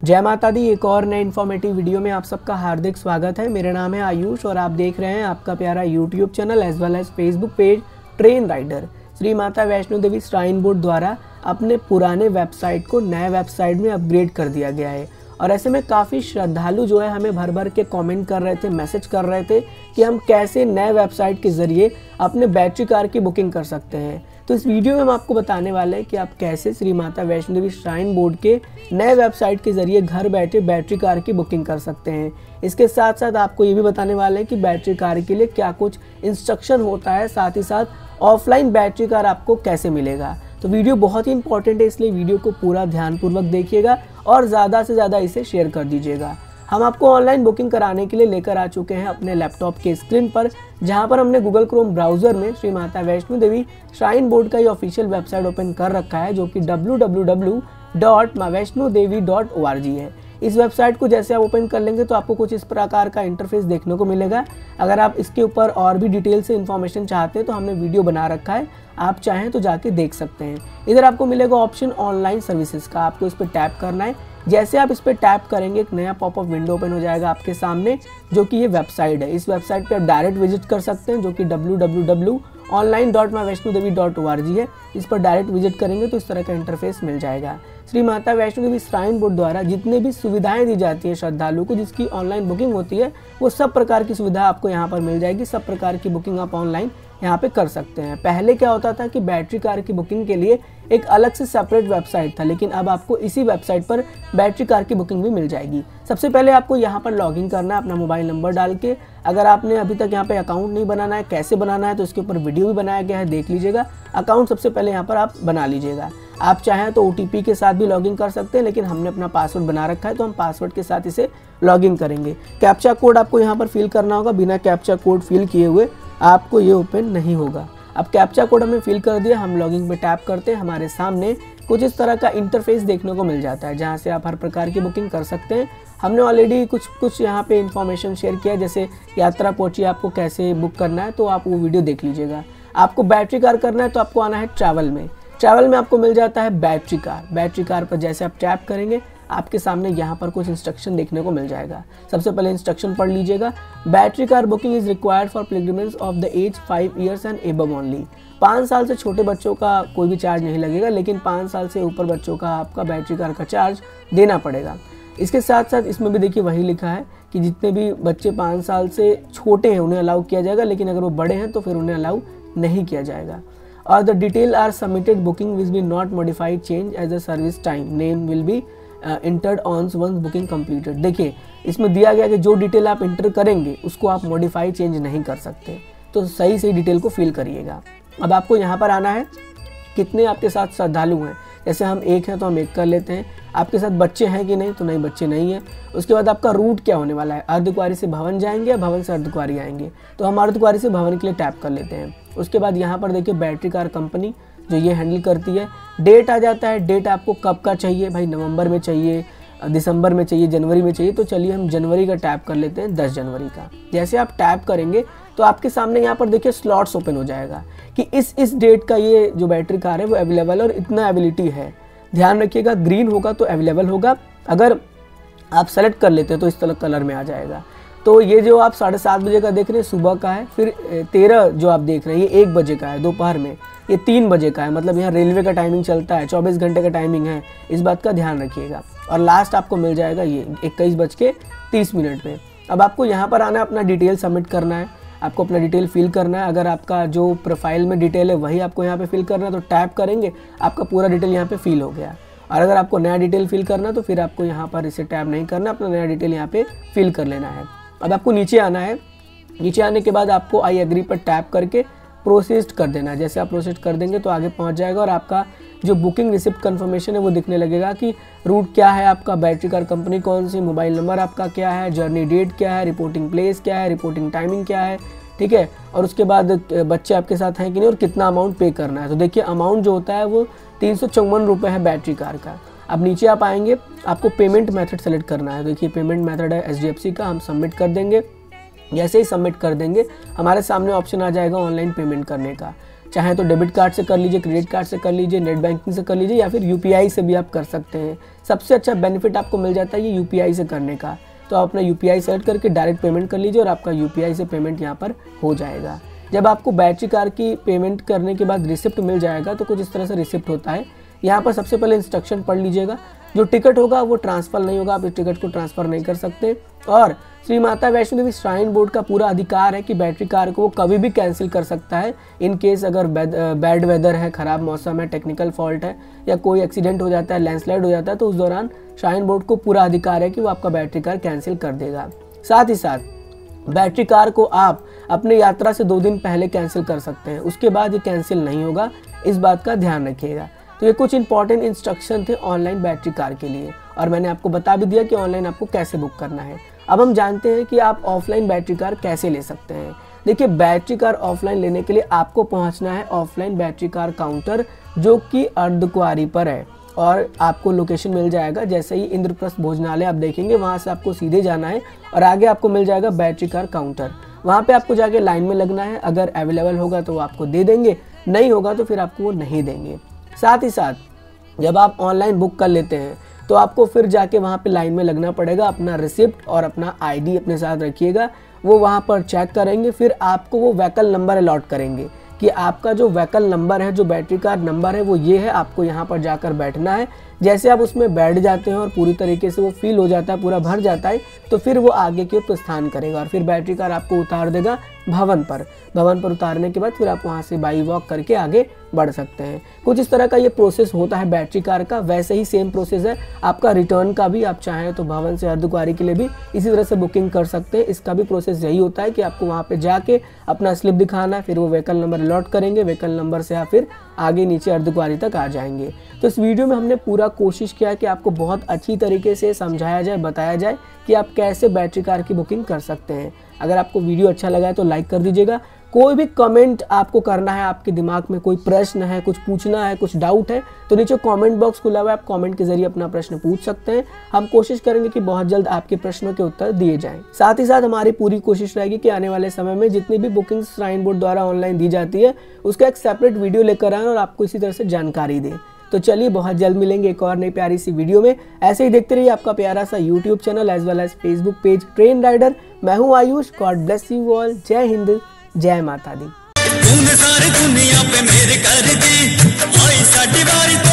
जय माता दी। एक और नए इन्फॉर्मेटिव वीडियो में आप सबका हार्दिक स्वागत है। मेरा नाम है आयुष और आप देख रहे हैं आपका प्यारा YouTube channel as well as Facebook page train rider. Shri Mata Vaishno देवी श्राइन बोर्ड द्वारा अपने पुराने वेबसाइट को नए वेबसाइट में अपग्रेड कर दिया गया है और ऐसे में काफ़ी श्रद्धालु जो है हमें भर भर के कमेंट कर रहे थे, मैसेज कर रहे थे कि हम कैसे नए वेबसाइट के ज़रिए अपने बैटरी कार की बुकिंग कर सकते हैं। तो इस वीडियो में हम आपको बताने वाले हैं कि आप कैसे श्री माता वैष्णो देवी श्राइन बोर्ड के नए वेबसाइट के ज़रिए घर बैठे बैटरी कार की बुकिंग कर सकते हैं। इसके साथ साथ आपको ये भी बताने वाले हैं कि बैटरी कार के लिए क्या कुछ इंस्ट्रक्शन होता है, साथ ही साथ ऑफलाइन बैटरी कार आपको कैसे मिलेगा। तो वीडियो बहुत ही इंपॉर्टेंट है, इसलिए वीडियो को पूरा ध्यानपूर्वक देखिएगा और ज़्यादा से ज़्यादा इसे शेयर कर दीजिएगा। हम आपको ऑनलाइन बुकिंग कराने के लिए लेकर आ चुके हैं अपने लैपटॉप के स्क्रीन पर, जहां पर हमने गूगल क्रोम ब्राउज़र में श्री माता वैष्णो देवी श्राइन बोर्ड का ये ऑफिशियल वेबसाइट ओपन कर रखा है, जो कि www.maavaishnodevi.org है। इस वेबसाइट को जैसे आप ओपन कर लेंगे तो आपको कुछ इस प्रकार का इंटरफेस देखने को मिलेगा। अगर आप इसके ऊपर और भी डिटेल से इन्फॉर्मेशन चाहते हैं तो हमने वीडियो बना रखा है, आप चाहें तो जाके देख सकते हैं। इधर आपको मिलेगा ऑप्शन ऑनलाइन सर्विसेज का, आपको इस पर टैप करना है। जैसे आप इस पर टैप करेंगे एक नया पॉपअप विंडो ओपन हो जाएगा आपके सामने, जो कि ये वेबसाइट है। इस वेबसाइट पे आप डायरेक्ट विजिट कर सकते हैं, जो कि www.online.maavaishnodevi.org है। इस पर डायरेक्ट विजिट करेंगे तो इस तरह का इंटरफेस मिल जाएगा। श्री माता वैष्णो देवी श्राइन बोर्ड द्वारा जितने भी सुविधाएं दी जाती है श्रद्धालु को, जिसकी ऑनलाइन बुकिंग होती है, वो सब प्रकार की सुविधा आपको यहाँ पर मिल जाएगी। सब प्रकार की बुकिंग आप ऑनलाइन यहाँ पे कर सकते हैं। पहले क्या होता था कि बैटरी कार की बुकिंग के लिए एक अलग से सेपरेट वेबसाइट था, लेकिन अब आपको इसी वेबसाइट पर बैटरी कार की बुकिंग भी मिल जाएगी। सबसे पहले आपको यहाँ पर लॉगिन करना है अपना मोबाइल नंबर डाल के। अगर आपने अभी तक यहाँ पे अकाउंट नहीं बनाना है, कैसे बनाना है, तो इसके ऊपर वीडियो भी बनाया गया है, देख लीजिएगा। अकाउंट सबसे पहले यहाँ पर आप बना लीजिएगा। आप चाहें तो OTP के साथ भी लॉगिन कर सकते हैं, लेकिन हमने अपना पासवर्ड बना रखा है तो हम पासवर्ड के साथ इसे लॉगिन करेंगे। कैप्चा कोड आपको यहाँ पर फिल करना होगा। बिना कैप्चा कोड फिल किए हुए आपको ये ओपन नहीं होगा। अब कैप्चा कोड हमने फिल कर दिया, हम लॉगिन पे टैप करते हैं। हमारे सामने कुछ इस तरह का इंटरफेस देखने को मिल जाता है, जहाँ से आप हर प्रकार की बुकिंग कर सकते हैं। हमने ऑलरेडी कुछ यहाँ पे इन्फॉर्मेशन शेयर किया, जैसे यात्रा पहुँची आपको कैसे बुक करना है, तो आप वो वीडियो देख लीजिएगा। आपको बैटरी कार करना है तो आपको आना है ट्रैवल में। ट्रैवल में आपको मिल जाता है बैटरी कार। बैटरी कार पर जैसे आप टैप करेंगे आपके सामने यहाँ पर कुछ इंस्ट्रक्शन देखने को मिल जाएगा। सबसे पहले इंस्ट्रक्शन पढ़ लीजिएगा। Battery car booking is required for pilgrimage of the age 5 years and above only. 5 साल से छोटे बच्चों का कोई भी चार्ज नहीं लगेगा, लेकिन 5 साल से ऊपर बच्चों का आपका बैटरी कार का चार्ज देना पड़ेगा। इसके साथ साथ इसमें भी देखिए वही लिखा है कि जितने भी बच्चे 5 साल से छोटे हैं उन्हें अलाउ किया जाएगा, लेकिन अगर वो बड़े हैं तो फिर उन्हें अलाउ नहीं किया जाएगा। और the detail are submitted, booking will be not modified change as a service time, name will be entered on once booking completed. देखिए इसमें दिया गया कि जो डिटेल आप इंटर करेंगे उसको आप मॉडिफाई चेंज नहीं कर सकते, तो सही सही डिटेल को फिल करिएगा। अब आपको यहाँ पर आना है कितने आपके साथ श्रद्धालु हैं। जैसे हम एक हैं तो हम एक कर लेते हैं। आपके साथ बच्चे हैं कि नहीं, तो नहीं बच्चे नहीं हैं। उसके बाद आपका रूट क्या होने वाला है, अर्धकुंवारी से भवन जाएंगे या भवन से अर्धकुंवारी आएंगे, तो हम अर्धकुंवारी से भवन के लिए टैप कर लेते हैं। उसके बाद यहाँ पर देखिए बैटरी कार कंपनी जो ये हैंडल करती है, डेट आ जाता है। डेट आपको कब का चाहिए भाई, नवंबर में चाहिए, दिसंबर में चाहिए, जनवरी में चाहिए, तो चलिए हम जनवरी का टैप कर लेते हैं, 10 जनवरी का। जैसे आप टैप करेंगे तो आपके सामने यहाँ पर देखिए स्लॉट्स ओपन हो जाएगा कि इस डेट का ये जो बैटरी कार है वो अवेलेबल और इतना अवेलेबिलिटी है। ध्यान रखिएगा, ग्रीन होगा तो अवेलेबल होगा, अगर आप सेलेक्ट कर लेते हैं तो इस तरह कलर में आ जाएगा। तो ये जो आप 7:30 बजे का देख रहे हैं सुबह का है, फिर 13 जो आप देख रहे हैं ये 1 बजे का है दोपहर में, ये 3 बजे का है, मतलब यहाँ रेलवे का टाइमिंग चलता है, 24 घंटे का टाइमिंग है, इस बात का ध्यान रखिएगा। और लास्ट आपको मिल जाएगा ये 21:30 पे। अब आपको यहाँ पर आना है, अपना डिटेल सबमिट करना है, आपको अपना डिटेल फिल करना है। अगर आपका जो प्रोफाइल में डिटेल है वही आपको यहाँ पे फिल करना है, तो टैप करेंगे आपका पूरा डिटेल यहाँ पे फिल हो गया। और अगर आपको नया डिटेल फिल करना है तो फिर आपको यहाँ पर इसे टैप नहीं करना, अपना नया डिटेल यहाँ पे फिल कर लेना है। अब आपको नीचे आना है। नीचे आने के बाद आपको आई एग्री पर टैप करके प्रोसेस्ड कर देना है। जैसे आप प्रोसेस्ड कर देंगे तो आगे पहुंच जाएगा और आपका जो बुकिंग रिसिप्ट कंफर्मेशन है वो दिखने लगेगा कि रूट क्या है आपका, बैटरी कार कंपनी कौन सी, मोबाइल नंबर आपका क्या है, जर्नी डेट क्या है, रिपोर्टिंग प्लेस क्या है, रिपोर्टिंग टाइमिंग क्या है, ठीक है। और उसके बाद बच्चे आपके साथ हैं कि नहीं और कितना अमाउंट पे करना है। तो देखिए अमाउंट जो होता है वो 354 रुपये है बैटरी कार का। अब नीचे आप आएंगे, आपको पेमेंट मेथड सेलेक्ट करना है। देखिए पेमेंट मेथड है HDFC का, हम सबमिट कर देंगे। जैसे ही सबमिट कर देंगे हमारे सामने ऑप्शन आ जाएगा ऑनलाइन पेमेंट करने का। चाहे तो डेबिट कार्ड से कर लीजिए, क्रेडिट कार्ड से कर लीजिए, नेट बैंकिंग से कर लीजिए या फिर UPI से भी आप कर सकते हैं। सबसे अच्छा बेनिफिट आपको मिल जाता है ये UPI से करने का। तो आप अपना UPI सेलेक्ट करके डायरेक्ट पेमेंट कर लीजिए और आपका UPI से पेमेंट यहाँ पर हो जाएगा। जब आपको बैटरी कार की पेमेंट करने के बाद रिसिप्ट मिल जाएगा तो कुछ इस तरह से रिसिप्ट होता है। यहाँ पर सबसे पहले इंस्ट्रक्शन पढ़ लीजिएगा। जो टिकट होगा वो ट्रांसफ़र नहीं होगा, आप इस टिकट को ट्रांसफ़र नहीं कर सकते। और श्री माता वैष्णो देवी श्राइन बोर्ड का पूरा अधिकार है कि बैटरी कार को वो कभी भी कैंसिल कर सकता है। इन केस अगर बैड वेदर है, ख़राब मौसम है, टेक्निकल फॉल्ट है या कोई एक्सीडेंट हो जाता है, लैंडस्लाइड हो जाता है, तो उस दौरान श्राइन बोर्ड को पूरा अधिकार है कि वो आपका बैटरी कार कैंसिल कर देगा। साथ ही साथ बैटरी कार को आप अपने यात्रा से 2 दिन पहले कैंसिल कर सकते हैं, उसके बाद ये कैंसिल नहीं होगा, इस बात का ध्यान रखिएगा। तो ये कुछ इंपॉर्टेंट इंस्ट्रक्शन थे ऑनलाइन बैटरी कार के लिए और मैंने आपको बता भी दिया कि ऑनलाइन आपको कैसे बुक करना है। अब हम जानते हैं कि आप ऑफलाइन बैटरी कार कैसे ले सकते हैं। देखिए, बैटरी कार ऑफलाइन लेने के लिए आपको पहुंचना है ऑफलाइन बैटरी कार काउंटर, जो कि अर्धकुंवारी पर है और आपको लोकेशन मिल जाएगा। जैसे ही इंद्रप्रस्थ भोजनालय आप देखेंगे, वहाँ से आपको सीधे जाना है और आगे आपको मिल जाएगा बैटरी कार काउंटर। वहाँ पे आपको जाके लाइन में लगना है। अगर अवेलेबल होगा तो वो आपको दे देंगे, नहीं होगा तो फिर आपको वो नहीं देंगे। साथ ही साथ जब आप ऑनलाइन बुक कर लेते हैं तो आपको फिर जाके वहाँ पे लाइन में लगना पड़ेगा। अपना रिसिप्ट और अपना ID अपने साथ रखिएगा, वो वहाँ पर चेक करेंगे। फिर आपको वो व्हीकल नंबर अलॉट करेंगे कि आपका जो व्हीकल नंबर है, जो बैटरी कार नंबर है, वो ये है। आपको यहाँ पर जाकर बैठना है। जैसे आप उसमें बैठ जाते हैं और पूरी तरीके से वो फील हो जाता है, पूरा भर जाता है, तो फिर वो आगे की ओर प्रस्थान करेगा और फिर बैटरी कार आपको उतार देगा भवन पर। भवन पर उतारने के बाद फिर आप वहाँ से बाई वॉक करके आगे बढ़ सकते हैं। कुछ इस तरह का ये प्रोसेस होता है बैटरी कार का। वैसे ही सेम प्रोसेस है आपका रिटर्न का भी। आप चाहें तो भवन से अर्धकुंवारी के लिए भी इसी तरह से बुकिंग कर सकते हैं। इसका भी प्रोसेस यही होता है कि आपको वहाँ पे जाके अपना स्लिप दिखाना है, फिर वो व्हीकल नंबर अलॉट करेंगे। व्हीकल नंबर से आप फिर आगे नीचे अर्धकुंवारी तक आ जाएंगे। तो इस वीडियो में हमने पूरा कोशिश किया कि आपको बहुत अच्छी तरीके से समझाया जाए, बताया जाए कि आप कैसे बैटरी कार की बुकिंग कर सकते हैं। अगर आपको वीडियो अच्छा लगा है तो लाइक कर दीजिएगा। कोई भी कमेंट आपको करना है, आपके दिमाग में कोई प्रश्न है, कुछ पूछना है, कुछ डाउट है, तो नीचे कमेंट बॉक्स खुला हुआ है, आप कमेंट के जरिए अपना प्रश्न पूछ सकते हैं। हम कोशिश करेंगे कि बहुत जल्द आपके प्रश्नों के उत्तर दिए जाएं। साथ ही साथ हमारी पूरी कोशिश रहेगी कि आने वाले समय में जितनी भी बुकिंग श्राइन बोर्ड द्वारा ऑनलाइन दी जाती है, उसका एक सेपरेट वीडियो लेकर आएँ और आपको इसी तरह से जानकारी दें। तो चलिए, बहुत जल्द मिलेंगे एक और नई प्यारी सी वीडियो में। ऐसे ही देखते रहिए आपका प्यारा सा YouTube channel as well as Facebook page train rider. मैं हूँ Ayush. God bless you all. जय हिंद, जय माता दी। तूने सारी दुनिया पे मेरे कर दी, आई साडी बारी।